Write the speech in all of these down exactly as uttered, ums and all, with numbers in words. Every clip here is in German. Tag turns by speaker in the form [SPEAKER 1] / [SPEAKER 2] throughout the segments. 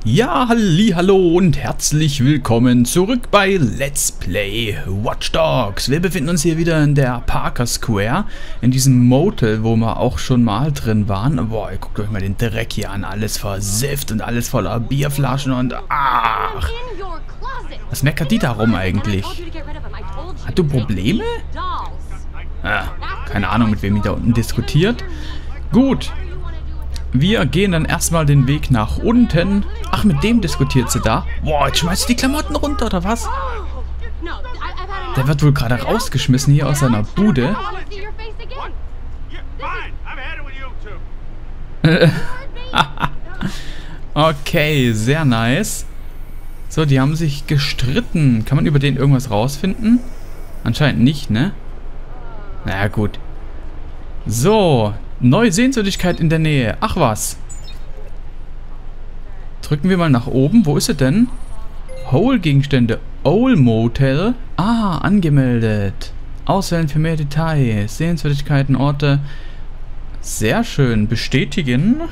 [SPEAKER 1] Ja, halli, hallo und herzlich willkommen zurück bei Let's Play Watch Dogs. Wir befinden uns hier wieder in der Parker Square, in diesem Motel, wo wir auch schon mal drin waren. Boah, guckt euch mal den Dreck hier an, alles versifft und alles voller Bierflaschen und ach. Was meckert die da rum eigentlich? Hat du Probleme? Ah, keine Ahnung, mit wem die da unten diskutiert. Gut. Wir gehen dann erstmal den Weg nach unten. Ach, mit dem diskutiert sie da. Boah, jetzt schmeißt sie die Klamotten runter, oder was? Der wird wohl gerade rausgeschmissen hier aus seiner Bude. Okay, sehr nice. So, die haben sich gestritten. Kann man über den irgendwas rausfinden? Anscheinend nicht, ne? Naja, gut. So, neue Sehenswürdigkeit in der Nähe. Ach was. Drücken wir mal nach oben. Wo ist sie denn? Hole-Gegenstände. Owl Motel. Ah, angemeldet. Auswählen für mehr Details. Sehenswürdigkeiten, Orte. Sehr schön. Bestätigen.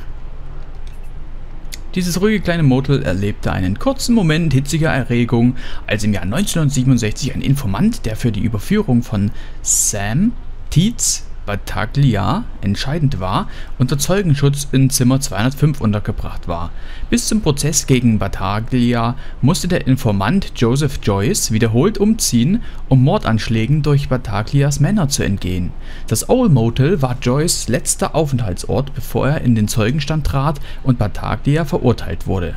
[SPEAKER 1] Dieses ruhige kleine Motel erlebte einen kurzen Moment hitziger Erregung, als im Jahr neunzehnhundertsiebenundsechzig ein Informant, der für die Überführung von Sam Tietz Battaglia entscheidend war, unter Zeugenschutz in Zimmer zweihundertfünf untergebracht war. Bis zum Prozess gegen Battaglia musste der Informant Joseph Joyce wiederholt umziehen, um Mordanschlägen durch Battaglias Männer zu entgehen. Das Owl Motel war Joyce' letzter Aufenthaltsort, bevor er in den Zeugenstand trat und Battaglia verurteilt wurde.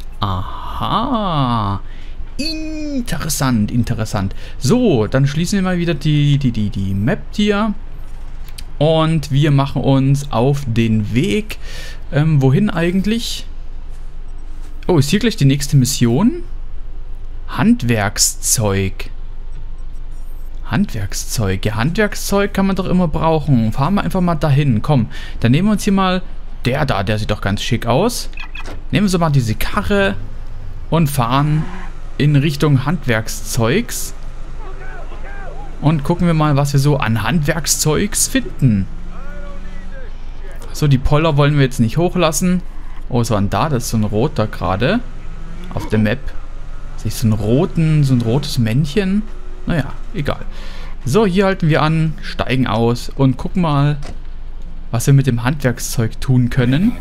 [SPEAKER 1] Aha. Interessant, interessant. So, dann schließen wir mal wieder die, die, die, die Map hier. Und wir machen uns auf den Weg. Ähm, wohin eigentlich? Oh, ist hier gleich die nächste Mission? Handwerkszeug. Handwerkszeug. Ja, Handwerkszeug kann man doch immer brauchen. Fahren wir einfach mal dahin. Komm, dann nehmen wir uns hier mal... Der da, der sieht doch ganz schick aus. Nehmen wir so mal diese Karre und fahren in Richtung Handwerkszeugs. Und gucken wir mal, was wir so an Handwerkszeugs finden. So, die Poller wollen wir jetzt nicht hochlassen. Oh, was war denn da? Das ist so ein roter gerade. Auf der Map. Sehe ich so einen roten, so ein rotes Männchen. Naja, egal. So, hier halten wir an, steigen aus und gucken mal, was wir mit dem Handwerkszeug tun können.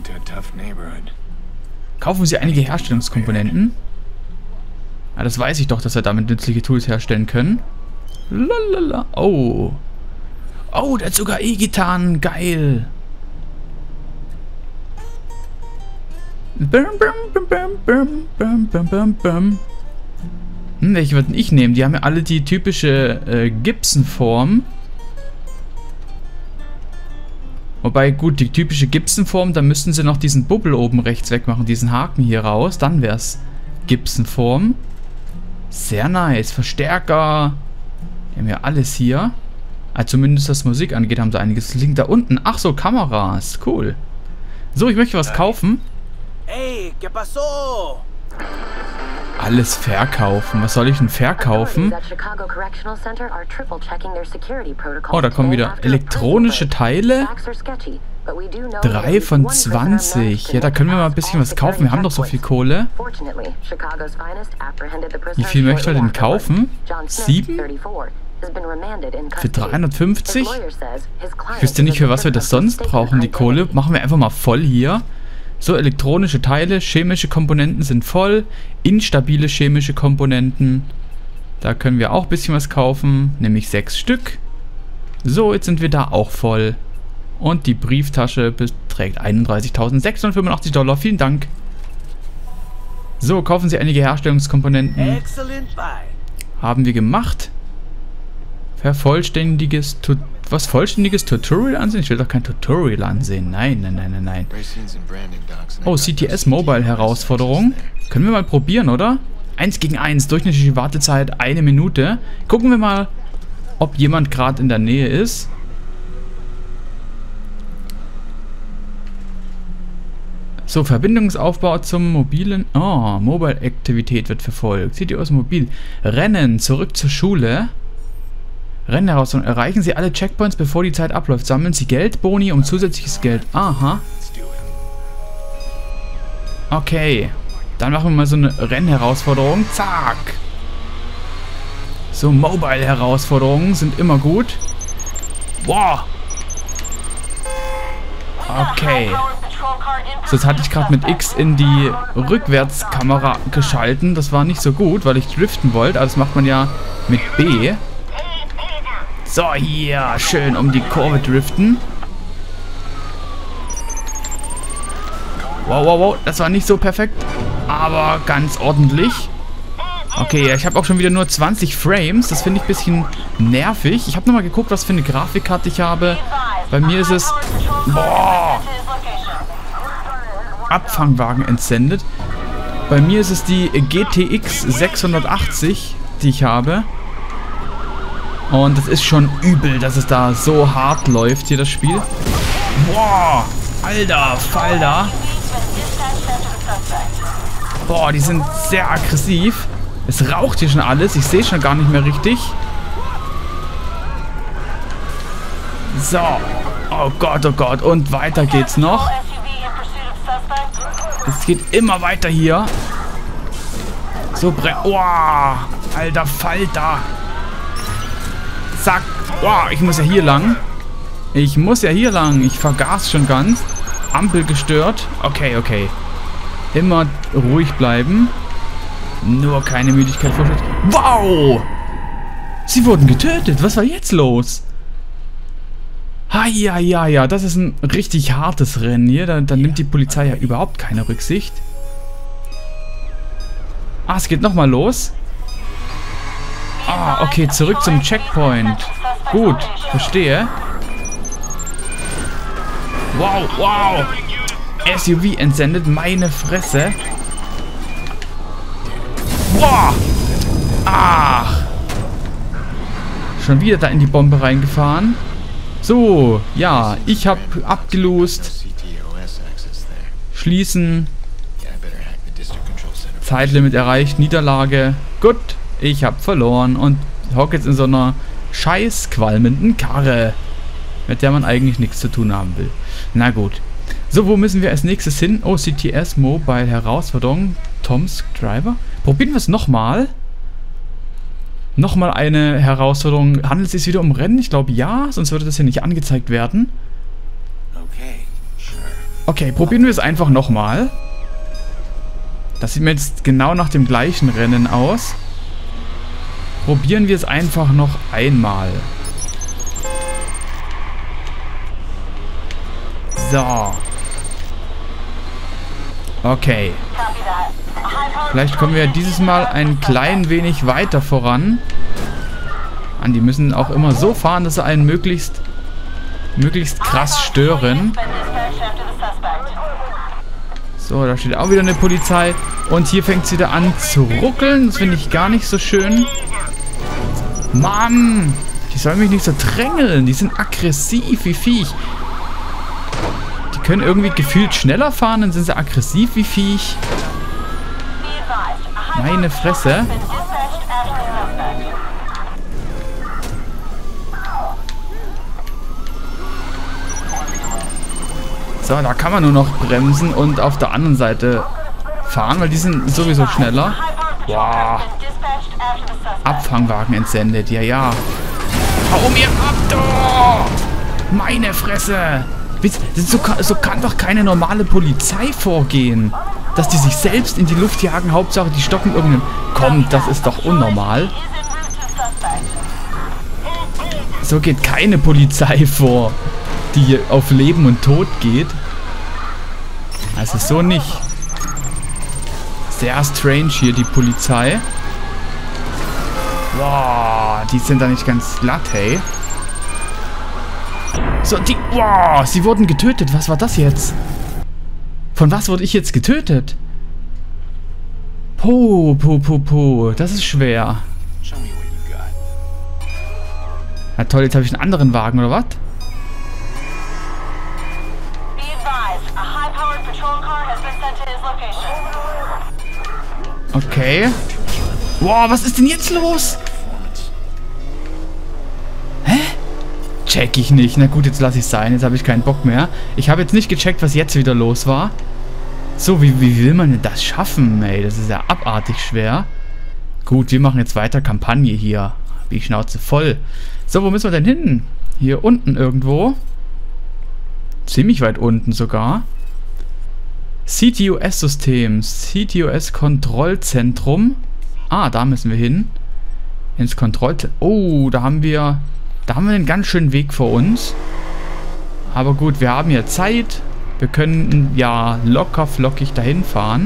[SPEAKER 1] Kaufen Sie einige Herstellungskomponenten. Ja, das weiß ich doch, dass wir damit nützliche Tools herstellen können. Lalala. Oh. Oh, der hat sogar E-Gitarren. Geil. Bum, bum, bum, bum, bum, bum, bum, bum. Hm, welche würden ich nehmen? Die haben ja alle die typische äh, Gibson-Form. Wobei, gut, die typische Gibson-Form, da müssten sie noch diesen Bubble oben rechts wegmachen, diesen Haken hier raus. Dann wäre es Gibson-Form. Sehr nice. Verstärker. Die haben ja alles hier. Also zumindest was Musik angeht, haben sie einiges. Liegen da unten. Ach so, Kameras. Cool. So, ich möchte was kaufen.
[SPEAKER 2] Hey, ¿qué pasó?
[SPEAKER 1] Alles verkaufen. Was soll ich denn verkaufen? Oh, da kommen wieder elektronische Teile. drei von zwanzig. Ja, da können wir mal ein bisschen was kaufen. Wir haben doch so viel Kohle. Wie viel möchte er denn kaufen? sieben? Für dreihundertfünfzig? Ich wüsste nicht, für was wir das sonst brauchen, die Kohle. Machen wir einfach mal voll hier. So, elektronische Teile, chemische Komponenten sind voll. Instabile chemische Komponenten. Da können wir auch ein bisschen was kaufen, nämlich sechs Stück. So, jetzt sind wir da auch voll. Und die Brieftasche beträgt einunddreißigtausendsechshundertfünfundachtzig Dollar. Vielen Dank. So, kaufen Sie einige Herstellungskomponenten. Haben wir gemacht. Vervollständiges Tutorial. Was vollständiges Tutorial ansehen? Ich will doch kein Tutorial ansehen. Nein, nein, nein, nein, nein. Oh, C T S Mobile Herausforderung. Können wir mal probieren, oder? eins gegen eins. Durchschnittliche Wartezeit eine Minute. Gucken wir mal, ob jemand gerade in der Nähe ist. So, Verbindungsaufbau zum mobilen... Oh, Mobile-Aktivität wird verfolgt. C T O ist mobil. Rennen, zurück zur Schule. Rennen heraus und erreichen Sie alle Checkpoints, bevor die Zeit abläuft. Sammeln Sie Geld, Boni um zusätzliches Geld. Aha. Okay. Dann machen wir mal so eine Rennherausforderung. Zack. So, Mobile-Herausforderungen sind immer gut. Boah. Okay. So, jetzt hatte ich gerade mit X in die Rückwärtskamera geschalten. Das war nicht so gut, weil ich driften wollte. Aber das macht man ja mit B. So, hier. Schön um die Kurve driften. Wow, wow, wow. Das war nicht so perfekt. Aber ganz ordentlich. Okay, ich habe auch schon wieder nur zwanzig Frames. Das finde ich ein bisschen nervig. Ich habe nochmal geguckt, was für eine Grafikkarte ich habe. Bei mir ist es... Boah! Abfangwagen entsendet. Bei mir ist es die G T X sechshundertachtzig, die ich habe. Und es ist schon übel, dass es da so hart läuft, hier das Spiel. Boah! Alter, Falter! Boah, die sind sehr aggressiv. Es raucht hier schon alles. Ich sehe schon gar nicht mehr richtig. So. Oh Gott, oh Gott. Und weiter geht's noch. Es geht immer weiter hier. So brennt. Oh, alter Falter. Zack. Oh, ich muss ja hier lang. Ich muss ja hier lang. Ich vergaß schon ganz. Ampel gestört. Okay, okay. Immer ruhig bleiben. Nur keine Müdigkeit vorstellen. Wow! Sie wurden getötet. Was war jetzt los? Ha, ja, ja, ja. Das ist ein richtig hartes Rennen hier. Da, da nimmt die Polizei ja überhaupt keine Rücksicht. Ah, es geht nochmal los. Ah, okay. Zurück zum Checkpoint. Gut, verstehe. Wow, wow. S U V entsendet. Meine Fresse. Boah! Ach! Schon wieder da in die Bombe reingefahren. So, ja, ich habe abgelost. Schließen. Zeitlimit erreicht, Niederlage. Gut, ich habe verloren und hocke jetzt in so einer scheiß qualmenden Karre, mit der man eigentlich nichts zu tun haben will. Na gut. So, wo müssen wir als nächstes hin? Oh, C T S Mobile Herausforderung. Tom's Driver. Probieren wir es nochmal. Nochmal eine Herausforderung. Handelt es sich wieder um Rennen? Ich glaube ja, sonst würde das ja nicht angezeigt werden. Okay, probieren wir es einfach nochmal. Das sieht mir jetzt genau nach dem gleichen Rennen aus. Probieren wir es einfach noch einmal. So. Okay. Vielleicht kommen wir dieses Mal ein klein wenig weiter voran. An, die müssen auch immer so fahren, dass sie einen möglichst, möglichst krass stören. So, da steht auch wieder eine Polizei. Und hier fängt es wieder an zu ruckeln. Das finde ich gar nicht so schön. Mann! Die sollen mich nicht so drängeln. Die sind aggressiv wie Viech. Die können irgendwie gefühlt schneller fahren, dann sind sie aggressiv wie Viech. Meine Fresse. So, da kann man nur noch bremsen und auf der anderen Seite fahren, weil die sind sowieso schneller. Boah. Abfangwagen entsendet, ja, ja. Hau mir ab, du! Meine Fresse! So kann, so kann doch keine normale Polizei vorgehen. Dass die sich selbst in die Luft jagen, Hauptsache die stoppen irgendeinen... Komm, das ist doch unnormal. So geht keine Polizei vor, die auf Leben und Tod geht. Also so nicht. Sehr strange hier, die Polizei. Boah, die sind da nicht ganz glatt, hey. So, die... Boah, sie wurden getötet. Was war das jetzt? Von was wurde ich jetzt getötet? Po, po, po, po. Das ist schwer. Na toll, jetzt habe ich einen anderen Wagen, oder was? Okay. Wow, was ist denn jetzt los? Hä? Check ich nicht. Na gut, jetzt lasse ich es sein. Jetzt habe ich keinen Bock mehr. Ich habe jetzt nicht gecheckt, was jetzt wieder los war. So, wie, wie will man denn das schaffen, ey? Das ist ja abartig schwer. Gut, wir machen jetzt weiter Kampagne hier. Die Schnauze voll. So, wo müssen wir denn hin? Hier unten irgendwo. Ziemlich weit unten sogar. C T O S-System. C T O S-Kontrollzentrum. Ah, da müssen wir hin. Ins Kontrollzentrum. Oh, da haben wir... Da haben wir einen ganz schönen Weg vor uns. Aber gut, wir haben ja Zeit. Wir können ja locker flockig dahin fahren.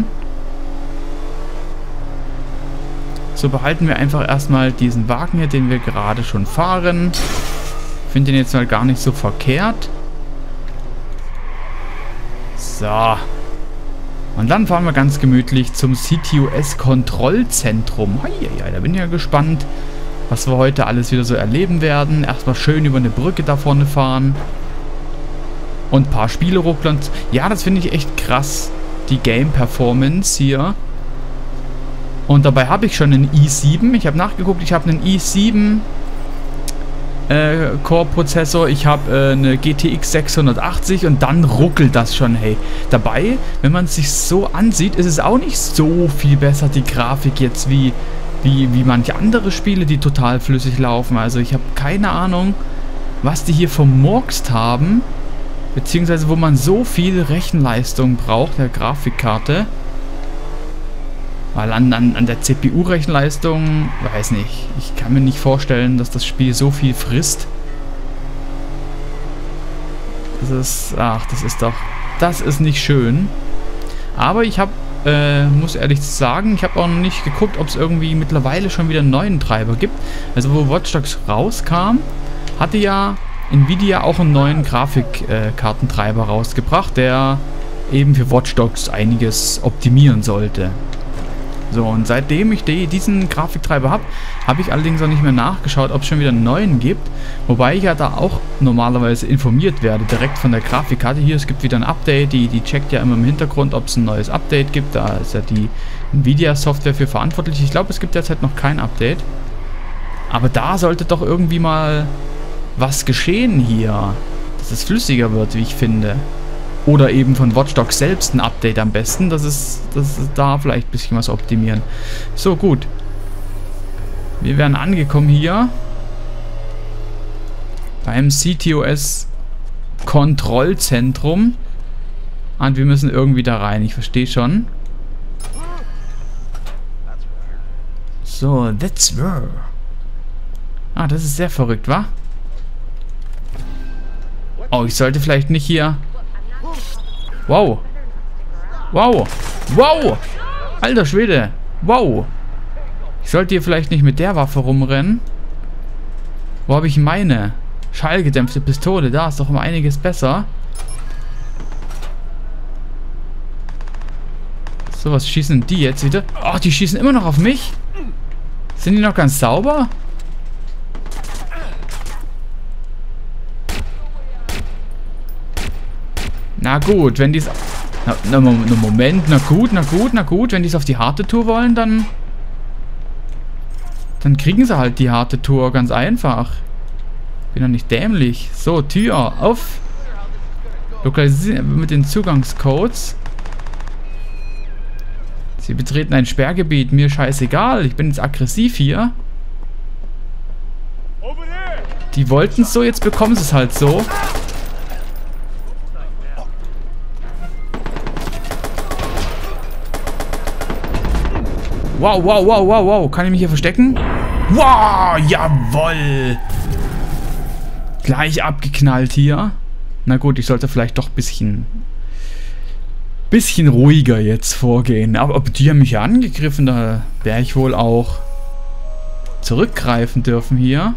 [SPEAKER 1] So, behalten wir einfach erstmal diesen Wagen hier, den wir gerade schon fahren. Ich finde den jetzt mal gar nicht so verkehrt. So. Und dann fahren wir ganz gemütlich zum C T O S-Kontrollzentrum. Heieiei, da bin ich ja gespannt, was wir heute alles wieder so erleben werden. Erstmal schön über eine Brücke da vorne fahren. Und ein paar Spiele ruckeln. Ja, das finde ich echt krass. Die Game-Performance hier. Und dabei habe ich schon einen i sieben. Ich habe nachgeguckt, ich habe einen i sieben äh, Core-Prozessor. Ich habe äh, eine G T X sechshundertachtzig und dann ruckelt das schon, hey. Dabei, wenn man es sich so ansieht, ist es auch nicht so viel besser, die Grafik jetzt, wie, wie, wie manche andere Spiele, die total flüssig laufen. Also ich habe keine Ahnung, was die hier vermurkst haben. Beziehungsweise wo man so viel Rechenleistung braucht, der Grafikkarte. Weil an, an, an der C P U-Rechenleistung, weiß nicht, ich kann mir nicht vorstellen, dass das Spiel so viel frisst. Das ist, ach, das ist doch, das ist nicht schön. Aber ich habe, äh, muss ehrlich sagen, ich habe auch noch nicht geguckt, ob es irgendwie mittlerweile schon wieder einen neuen Treiber gibt. Also wo Watch Dogs rauskam, hatte ja Nvidia auch einen neuen Grafikkartentreiber äh, rausgebracht, der eben für Watch Dogs einiges optimieren sollte. So, und seitdem ich die, diesen Grafiktreiber habe, habe ich allerdings auch nicht mehr nachgeschaut, ob es schon wieder einen neuen gibt. Wobei ich ja da auch normalerweise informiert werde, direkt von der Grafikkarte. Hier, es gibt wieder ein Update, die, die checkt ja immer im Hintergrund, ob es ein neues Update gibt. Da ist ja die Nvidia-Software für verantwortlich. Ich glaube, es gibt derzeit noch kein Update. Aber da sollte doch irgendwie mal was geschehen hier, dass es flüssiger wird, wie ich finde. Oder eben von Watch Dogs selbst ein Update am besten, dass es, dass es da vielleicht ein bisschen was optimieren. So, gut. Wir werden angekommen hier beim C T O S-Kontrollzentrum. Und wir müssen irgendwie da rein, ich verstehe schon. So, that's where. Ah, das ist sehr verrückt, wa? Oh, ich sollte vielleicht nicht hier... Wow. Wow. Wow. Alter Schwede. Wow. Ich sollte hier vielleicht nicht mit der Waffe rumrennen. Wo habe ich meine? Schallgedämpfte Pistole. Da ist doch um einiges besser. So, was schießen die jetzt wieder? Ach, die schießen immer noch auf mich? Sind die noch ganz sauber? Na gut, wenn die es... Na, na, na, Moment, na gut, na gut, na gut. Wenn die es auf die harte Tour wollen, dann... Dann kriegen sie halt die harte Tour, ganz einfach. Bin doch nicht dämlich. So, Tür, auf. Lokalisieren mit den Zugangscodes. Sie betreten ein Sperrgebiet, mir scheißegal. Ich bin jetzt aggressiv hier. Die wollten es so, jetzt bekommen sie es halt so. Wow, wow, wow, wow, wow. Kann ich mich hier verstecken? Wow, jawoll. Gleich abgeknallt hier. Na gut, ich sollte vielleicht doch ein bisschen... Bisschen ruhiger jetzt vorgehen. Aber die haben mich ja angegriffen. Da wäre ich wohl auch zurückgreifen dürfen hier.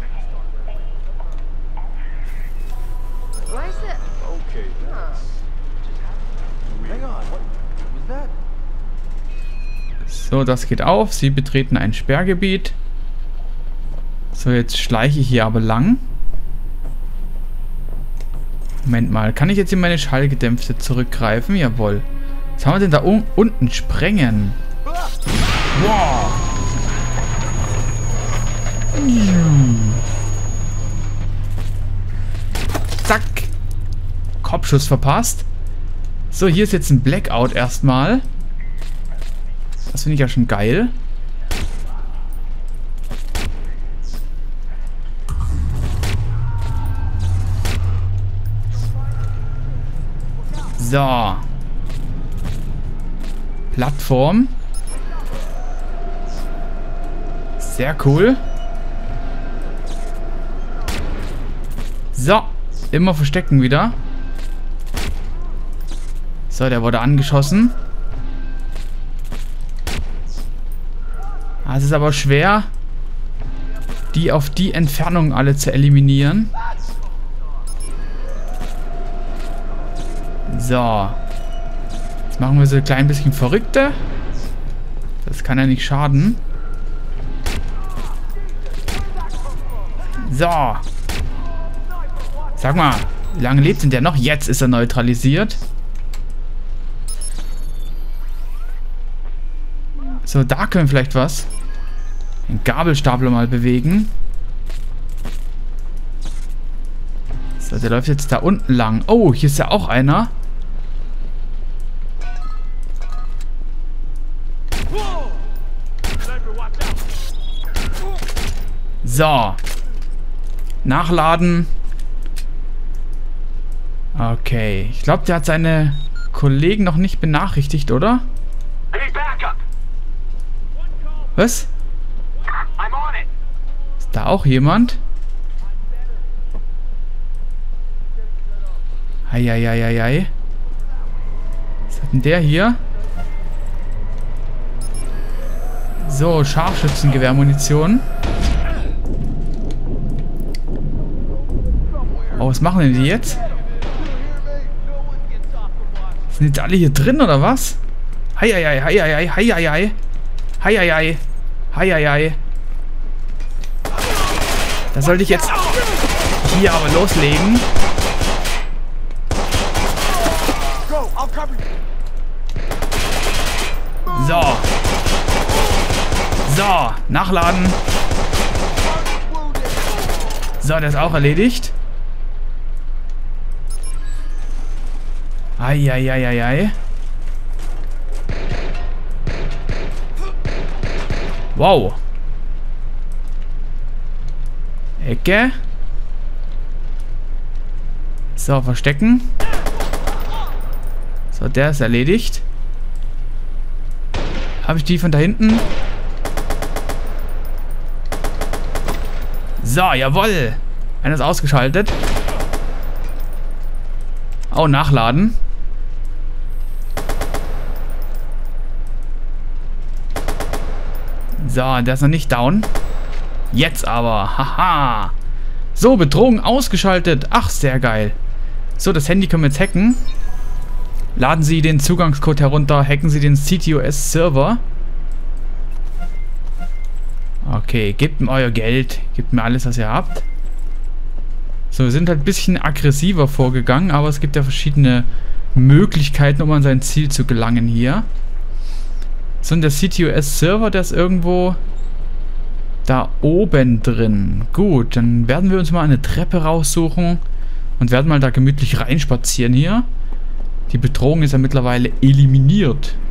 [SPEAKER 1] So, das geht auf. Sie betreten ein Sperrgebiet. So, jetzt schleiche ich hier aber lang. Moment mal. Kann ich jetzt in meine Schallgedämpfte zurückgreifen? Jawohl. Was haben wir denn da un unten? Sprengen. Wow. Zack. Kopfschuss verpasst. So, hier ist jetzt ein Blackout erstmal. Das finde ich ja schon geil. So. Plattform. Sehr cool. So. Immer verstecken wieder. So, der wurde angeschossen. Ah, es ist aber schwer, die auf die Entfernung alle zu eliminieren. So. Jetzt machen wir so ein klein bisschen Verrückte. Das kann ja nicht schaden. So. Sag mal, wie lange lebt denn der noch? Jetzt ist er neutralisiert. So, da können wir vielleicht was. Den Gabelstapler mal bewegen. So, der läuft jetzt da unten lang. Oh, hier ist ja auch einer. So. Nachladen. Okay. Ich glaube, der hat seine Kollegen noch nicht benachrichtigt, oder? Was? Ist da auch jemand? Eieieiei. Was hat denn der hier? So, Scharfschützengewehrmunition. Oh, was machen denn die jetzt? Sind jetzt alle hier drin, oder was? Heieiei, heieiei, heieiei. Heieiei. Heieiei. Da sollte ich jetzt hier aber loslegen. So. So, nachladen. So, der ist auch erledigt. Eieieiei. Wow. Ecke. So, verstecken. So, der ist erledigt. Habe ich die von da hinten? So, jawohl. Einer ist ausgeschaltet. Oh, nachladen. So, der ist noch nicht down. Jetzt aber. Haha. So, Bedrohung ausgeschaltet. Ach, sehr geil. So, das Handy können wir jetzt hacken. Laden Sie den Zugangscode herunter. Hacken Sie den C T O S-Server. Okay, gebt mir euer Geld. Gebt mir alles, was ihr habt. So, wir sind halt ein bisschen aggressiver vorgegangen, aber es gibt ja verschiedene Möglichkeiten, um an sein Ziel zu gelangen hier. So, und der C T O S-Server, der ist irgendwo da oben drin. Gut, dann werden wir uns mal eine Treppe raussuchen und werden mal da gemütlich reinspazieren hier. Die Bedrohung ist ja mittlerweile eliminiert.